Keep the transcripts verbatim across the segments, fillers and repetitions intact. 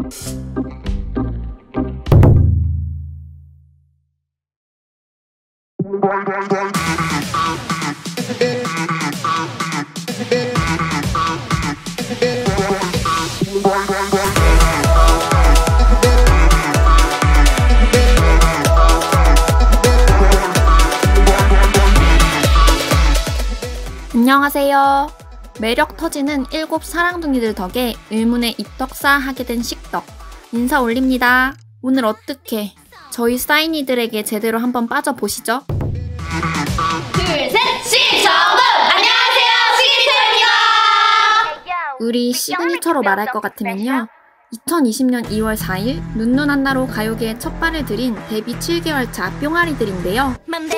안녕하세요. 매력 터지는 일곱 사랑둥이들 덕에 의문의 입덕사 하게 된 식덕 인사 올립니다. 오늘 어떻게 저희 사인이들에게 제대로 한번 빠져보시죠. 둘, 셋! 시정돈! 안녕하세요! 시그니처입니다! 우리 시그니처로 말할 것 같으면요, 이천이십 년 이월 사일 눈눈 한나로 가요계에 첫 발을 들인 데뷔 칠 개월 차 뿅아리들인데요.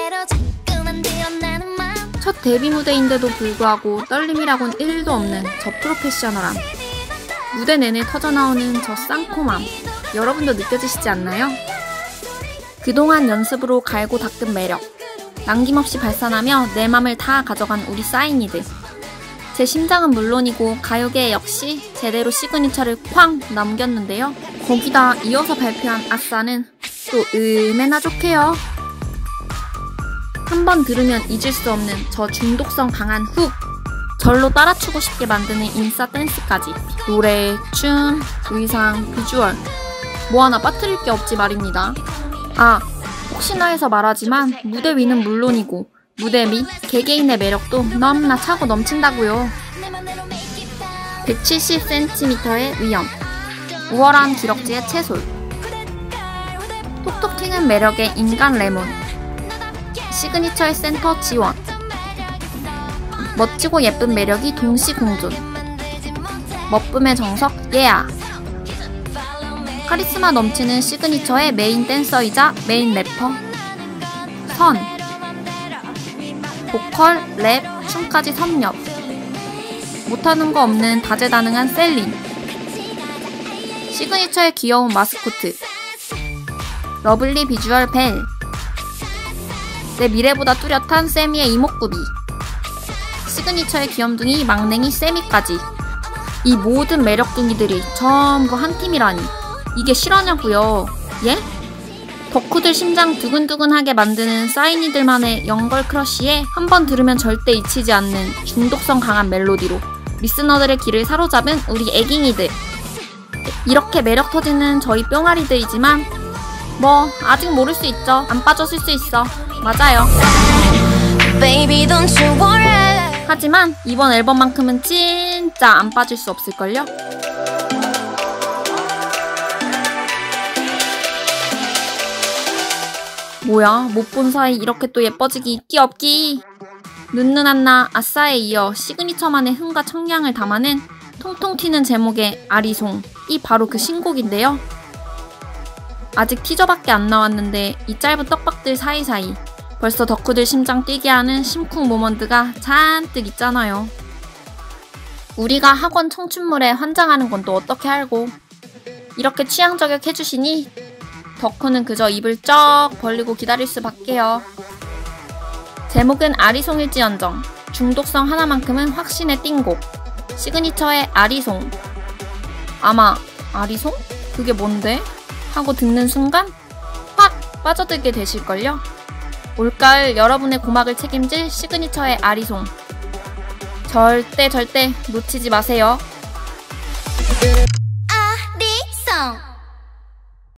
첫 데뷔 무대인데도 불구하고 떨림이라곤 일도 없는 저 프로페셔널함, 무대 내내 터져나오는 저 쌍콤함, 여러분도 느껴지시지 않나요? 그동안 연습으로 갈고 닦은 매력, 남김없이 발산하며 내 맘을 다 가져간 우리 사인이들. 제 심장은 물론이고 가요계 역시 제대로 시그니처를 쾅 남겼는데요. 거기다 이어서 발표한 아싸는 또 음에나 좋게요. 한번 들으면 잊을 수 없는 저 중독성 강한 훅, 절로 따라추고 싶게 만드는 인싸 댄스까지, 노래, 춤, 의상, 비주얼 뭐 하나 빠뜨릴 게 없지 말입니다. 아, 혹시나 해서 말하지만 무대 위는 물론이고 무대 밑 개개인의 매력도 너무나 차고 넘친다고요. 백칠십 센티미터의 위엄, 우월한 기럭지의 채솔, 톡톡 튀는 매력의 인간 레몬, 시그니처의 센터 지원, 멋지고 예쁜 매력이 동시 공존, 멋쁨의 정석 예아, 카리스마 넘치는 시그니처의 메인 댄서이자 메인 래퍼 선, 보컬, 랩, 춤까지 섭렵, 못하는 거 없는 다재다능한 셀린, 시그니처의 귀여운 마스코트, 러블리 비주얼 벨, 내 미래보다 뚜렷한 세미의 이목구비, 시그니처의 귀염둥이 막냉이 세미까지, 이 모든 매력둥이들이 전부 한 팀이라니 이게 실화냐고요? 예? 덕후들 심장 두근두근하게 만드는 사인이들만의 영걸 크러쉬에 한번 들으면 절대 잊히지 않는 중독성 강한 멜로디로 리스너들의 귀를 사로잡은 우리 애깅이들. 이렇게 매력 터지는 저희 뿅아리들이지만 뭐 아직 모를 수 있죠. 안 빠졌을 수 있어. 맞아요. Baby, don't you worry. 하지만 이번 앨범만큼은 진짜 안 빠질 수 없을걸요? 뭐야, 못 본 사이 이렇게 또 예뻐지기 있기 없기. 눈눈 한나 아싸에 이어 시그니처만의 흥과 청량을 담아낸 통통 튀는 제목의 아리송, 이 바로 그 신곡인데요. 아직 티저밖에 안 나왔는데 이 짧은 떡밥들 사이사이 벌써 덕후들 심장 뛰게 하는 심쿵 모먼트가 잔뜩 있잖아요. 우리가 학원 청춘물에 환장하는 건 또 어떻게 알고. 이렇게 취향 저격 해주시니 덕후는 그저 입을 쩍 벌리고 기다릴 수밖에요. 제목은 아리송일지언정 중독성 하나만큼은 확신의 띵곡, 시그니처의 아리송. 아마 아리송? 그게 뭔데? 하고 듣는 순간 확 빠져들게 되실걸요? 올가을 여러분의 고막을 책임질 시그니처의 아리송, 절대 절대 놓치지 마세요. 아리송.